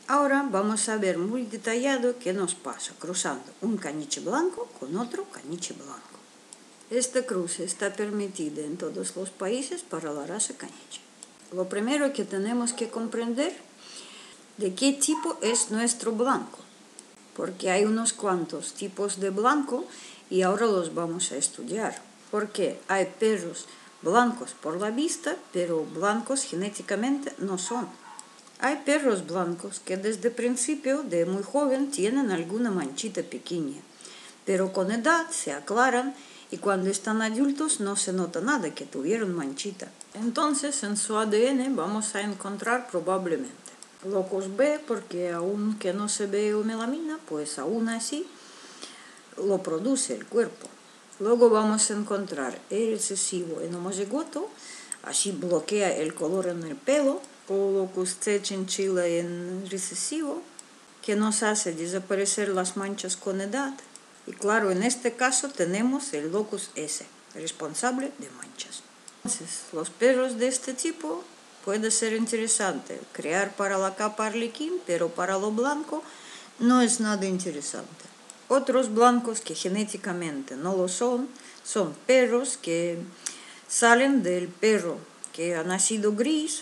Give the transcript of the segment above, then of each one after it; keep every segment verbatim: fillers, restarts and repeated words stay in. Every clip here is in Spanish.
Ahora vamos a ver muy detallado qué nos pasa cruzando un caniche blanco con otro caniche blanco. Esta cruce está permitida en todos los países para la raza caniche. Lo primero que tenemos que comprender de qué tipo es nuestro blanco, porque hay unos cuantos tipos de blanco y ahora los vamos a estudiar. Porque hay perros blancos por la vista, pero blancos genéticamente no son. Hay perros blancos que desde el principio, de muy joven, tienen alguna manchita pequeña, pero con edad se aclaran y cuando están adultos no se nota nada que tuvieron manchita. Entonces en su A D N vamos a encontrar probablemente locus B, porque aunque no se ve melamina, pues aún así lo produce el cuerpo. Luego vamos a encontrar E recesivo en homozigoto, así bloquea el color en el pelo, o locus C chinchilla en recesivo, que nos hace desaparecer las manchas con edad. Y claro, en este caso tenemos el locus S, responsable de manchas. Entonces, los perros de este tipo puede ser interesante crear para la capa arlequín, pero para lo blanco no es nada interesante. Otros blancos que genéticamente no lo son, son perros que salen del perro que ha nacido gris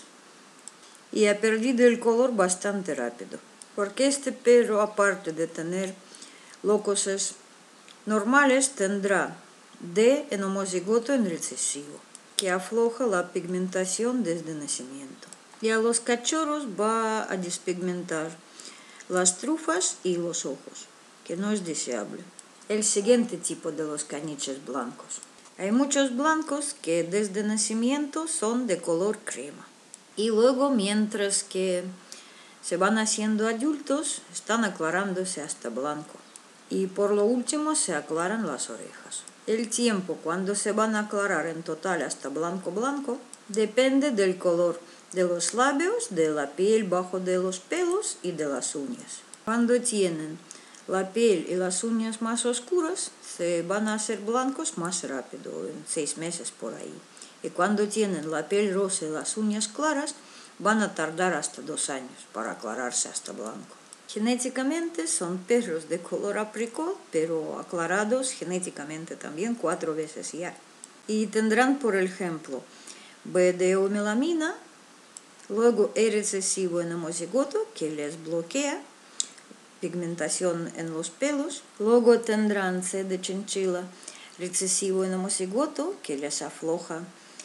y ha perdido el color bastante rápido. Porque este perro, aparte de tener locuses normales, tendrá D en homozigoto en recesivo, que afloja la pigmentación desde nacimiento. Y a los cachorros va a despigmentar las trufas y los ojos, que no es deseable. El siguiente tipo de los caniches blancos. Hay muchos blancos que desde nacimiento son de color crema. Y luego, mientras que se van haciendo adultos, están aclarándose hasta blanco. Y por lo último se aclaran las orejas. El tiempo cuando se van a aclarar en total hasta blanco blanco depende del color de los labios, de la piel bajo de los pelos y de las uñas. Cuando tienen la piel y las uñas más oscuras, se van a hacer blancos más rápido, en seis meses por ahí. Y cuando tienen la piel rosa y las uñas claras, van a tardar hasta dos años para aclararse hasta blanco. Genéticamente son perros de color apricot, pero aclarados genéticamente también cuatro veces ya. Y tendrán, por ejemplo, B de melamina, luego E recesivo en homozigoto, que les bloquea pigmentación en los pelos, luego tendrán C de chinchilla recesivo en homozigoto, que les afloja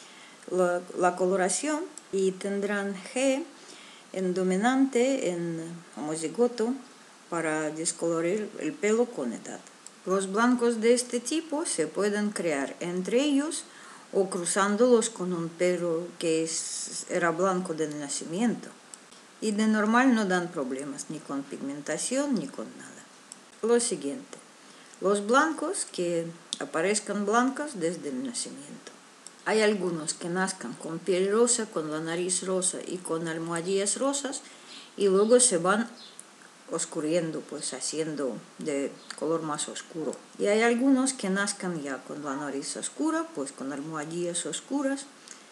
la, la coloración, y tendrán G en dominante en homozigoto para descolorir el pelo con edad. Los blancos de este tipo se pueden crear entre ellos o cruzándolos con un perro que es, era blanco de nacimiento. Y de normal no dan problemas ni con pigmentación ni con nada. Lo siguiente, los blancos que aparezcan blancos desde el nacimiento. Hay algunos que nazcan con piel rosa, con la nariz rosa y con almohadillas rosas y luego se van oscurriendo, pues haciendo de color más oscuro. Y hay algunos que nazcan ya con la nariz oscura, pues con almohadillas oscuras.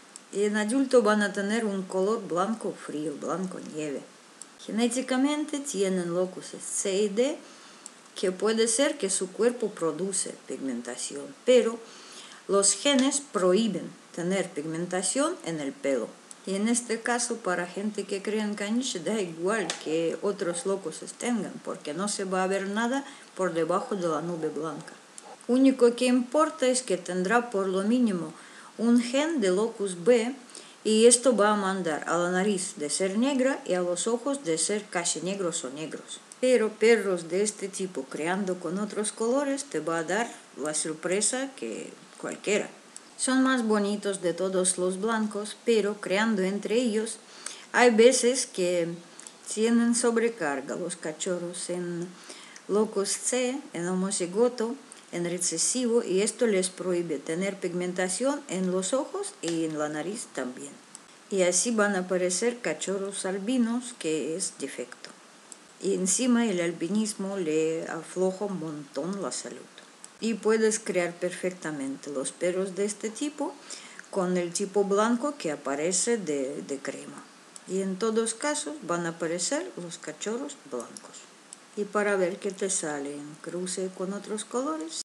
Y en adulto van a tener un color blanco frío, blanco nieve. Genéticamente tienen locuses C y D, que puede ser que su cuerpo produce pigmentación, pero los genes prohíben tener pigmentación en el pelo. Y en este caso, para gente que cría en caniche, da igual que otros locuses tengan, porque no se va a ver nada por debajo de la nube blanca. Único que importa es que tendrá por lo mínimo un gen de locus B, y esto va a mandar a la nariz de ser negra y a los ojos de ser casi negros o negros. Pero perros de este tipo creando con otros colores te va a dar la sorpresa que cualquiera. Son más bonitos de todos los blancos, pero creando entre ellos hay veces que tienen sobrecarga los cachorros en locus C, en homozigoto, en recesivo, y esto les prohíbe tener pigmentación en los ojos y en la nariz también. Y así van a aparecer cachorros albinos, que es defecto. Y encima el albinismo le afloja un montón la salud. Y puedes crear perfectamente los perros de este tipo con el tipo blanco que aparece de, de crema. y en todos casos van a aparecer los cachorros blancos. Y para ver qué te sale en cruce con otros colores,